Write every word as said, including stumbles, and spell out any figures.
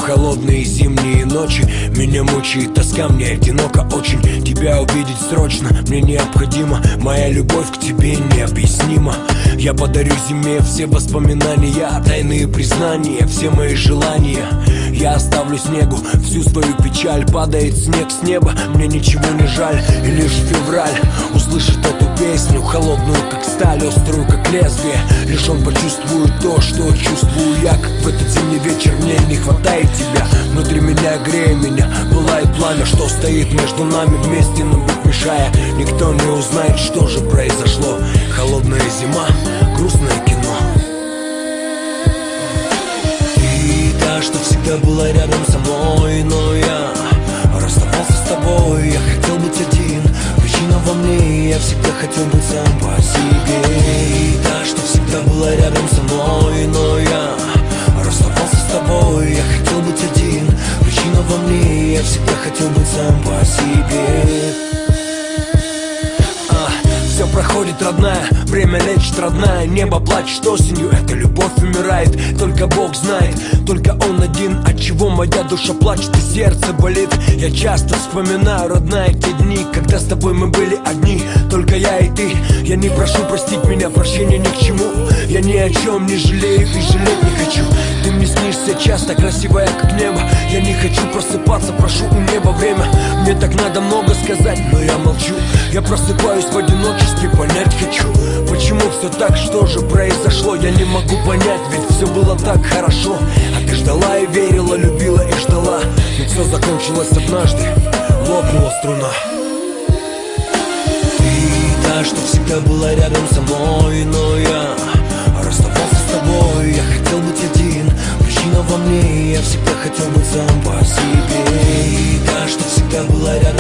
холодные зимние ночи меня мучает тоска, мне одиноко очень. Тебя увидеть срочно, мне необходимо. Моя любовь к тебе необъяснима. Я подарю зиме все воспоминания, тайные признания, все мои желания. Я оставлю снегу всю свою печаль. Падает снег с неба, мне ничего не жаль. И лишь февраль услышит эту песню, холодную как сталь, острую как лезвие. Лишь он почувствует то, что чувствую я. Как в этот зимний вечер мне не хватает тебя. Внутри меня, грея меня, пылает пламя, что стоит между нами вместе, но быть мешая. Никто не узнает, что же произошло. Холодная зима, грустное кино. Ты та, что всегда была рядом со мной, но я расставался с тобой. Я хотел быть один, причина во мне. Я всегда хотел быть сам по себе. Ты та, что всегда была рядом со мной, но я расставался с тобой. Я хотел быть один, причина во мне. Я всегда хотел быть сам по себе. Все проходит, родная, время лечит, родная. Небо плачет осенью, эта любовь умирает. Только Бог знает, только Он один, от чего моя душа плачет и сердце болит. Я часто вспоминаю, родная, те дни, когда с тобой мы были одни, только я и ты. Я не прошу простить меня, прощения ни к чему. Я ни о чем не жалею и жалеть не хочу. Ты мне снишься часто, красивая как небо. Я не хочу просыпаться, прошу у неба время. Мне так надо много сказать, но я молчу. Я просыпаюсь в одиночестве, понять хочу, почему все так, что же произошло. Я не могу понять, ведь все было так хорошо. А ты ждала и верила, любила и ждала. Но все закончилось однажды, лопнула струна. Ты та, что всегда была рядом со мной, но я расставался с тобой. Я хотел быть один, причина во мне. Я всегда хотел быть сам по себе. Ты та, что всегда была рядом